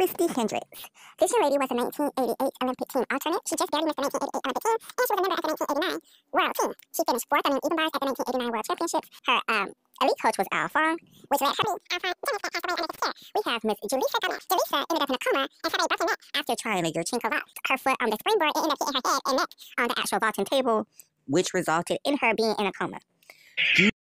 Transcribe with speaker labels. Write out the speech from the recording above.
Speaker 1: Christy Hendricks. This young lady was a 1988 Olympic team alternate. She just barely missed the 1988 Olympic team, and she was a member of the 1989 World Team. She finished fourth on the even bars at the 1989 World Championships. Her elite coach was Al Fong, which led her to We have Miss Julissa. Julissa ended up in a coma and had a broken neck after trying to Yurchenko vault. Her foot on the springboard ended up hitting her head and neck on the actual vaulting table, which resulted in her being in a coma.